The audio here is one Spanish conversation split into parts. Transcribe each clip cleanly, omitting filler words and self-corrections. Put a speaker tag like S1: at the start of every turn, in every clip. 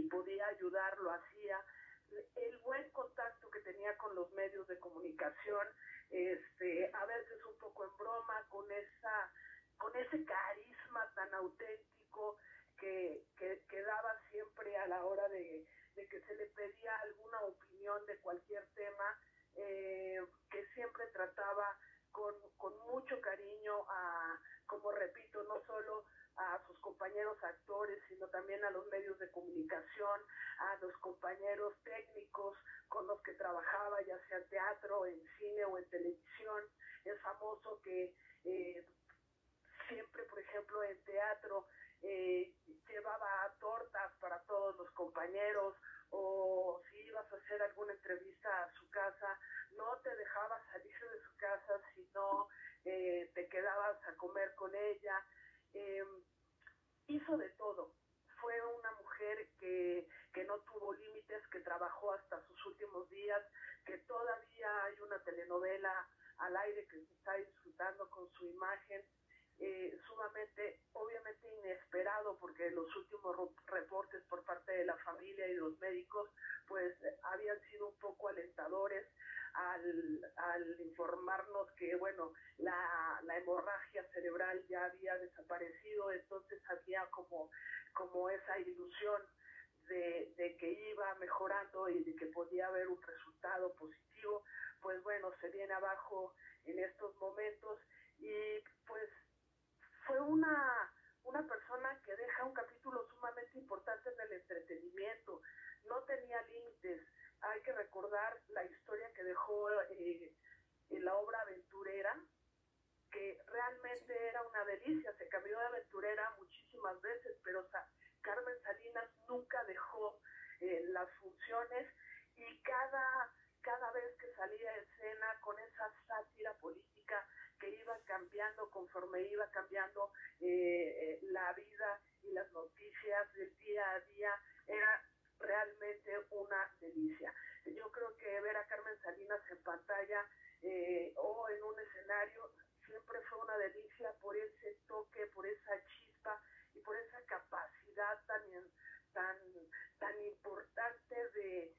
S1: podía ayudar, lo hacía. El buen contacto que tenía con los medios de comunicación, a veces un poco en broma, con ese carisma tan auténtico que daba siempre a la hora de que se le pedía alguna opinión de cualquier tema, que siempre trataba con mucho cariño como repito, no solo a sus compañeros actores, sino también a los medios de comunicación, a los compañeros técnicos con los que trabajaba, ya sea en teatro, en cine o en televisión. Es famoso que siempre, por ejemplo, en teatro, llevaba tortas para todos los compañeros, o si ibas a hacer alguna entrevista a su casa, no te dejaba salir de su casa, sino te quedabas a comer con ella. Eh, Hizo de todo. Fue una mujer que no tuvo límites, que trabajó hasta sus últimos días, que todavía hay una telenovela al aire que se está disfrutando con su imagen, sumamente, obviamente inesperado, porque los últimos reportes por parte de la familia y de los médicos, pues habían sido un poco alentadores al informarnos que, bueno, la hemorragia cerebral ya había desaparecido, entonces había como esa ilusión de que iba mejorando y de que podía haber un resultado positivo. Pues bueno, se viene abajo en estos momentos y pues fue una persona que deja un capítulo sumamente importante en el entretenimiento. No tenía límites. Hay que recordar la historia que dejó en la obra aventurera, que realmente era una delicia. Se cambió de aventurera muchísimas veces, pero Carmen Salinas nunca dejó las funciones, y cada vez que salía a escena con esa sátira política que iba cambiando conforme iba cambiando la vida y las noticias del día a día, era realmente una delicia. Yo creo que ver a Carmen Salinas en pantalla o en un escenario siempre fue una delicia, por ese toque, por esa chispa y por esa capacidad tan, tan importante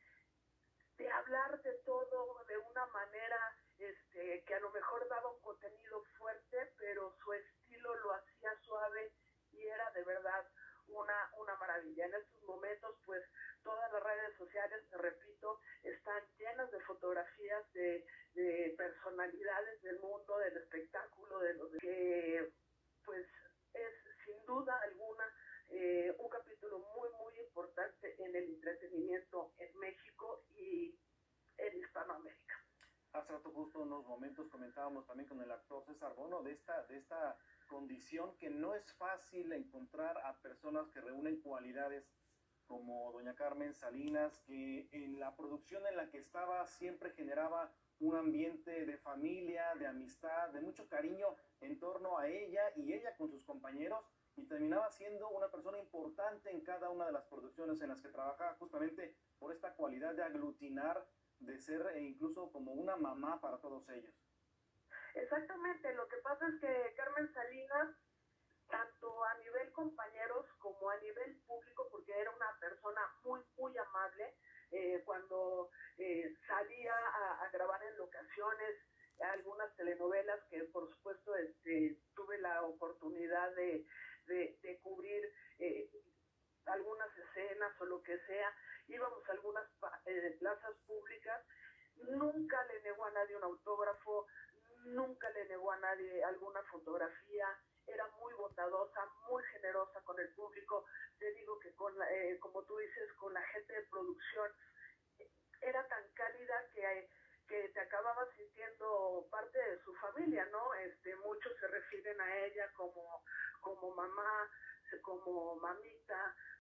S1: de hablar de todo de una manera que a lo mejor daba un contenido fuerte, pero su estilo lo hacía suave y era de verdad una maravilla. En estos momentos, pues, todas las redes sociales, te repito, están llenas de fotografías de personalidades del mundo, del espectáculo, de los que, pues, es sin duda alguna un capítulo muy, muy importante en el entretenimiento en México y en Hispanoamérica.
S2: Hace rato, justo unos momentos, comentábamos también con el actor César Bono de esta condición que no es fácil encontrar a personas que reúnen cualidades como doña Carmen Salinas, que en la producción en la que estaba siempre generaba un ambiente de familia, de amistad, de mucho cariño en torno a ella y ella con sus compañeros, y terminaba siendo una persona importante en cada una de las producciones en las que trabajaba, justamente por esta cualidad de aglutinar, de ser incluso como una mamá para todos ellos.
S1: Exactamente, lo que pasa es que Carmen Salinas, tanto a nivel compañeros como a nivel público, porque era una persona muy, muy amable, cuando salía a grabar en locaciones, algunas telenovelas que por supuesto tuve la oportunidad de cubrir algunas escenas o lo que sea, íbamos a algunas plazas públicas, nunca le negó a nadie un autógrafo, nunca le negó a nadie alguna fotografía, era muy bondadosa, muy generosa con el público. Te digo que como tú dices, con la gente de producción, era tan cálida que te acababas sintiendo parte de su familia, ¿no? Muchos se refieren a ella como mamá, como mamita,